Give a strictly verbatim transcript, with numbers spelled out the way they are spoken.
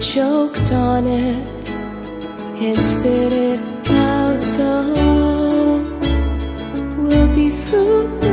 choked on it and spit it out, so we'll be fruitless.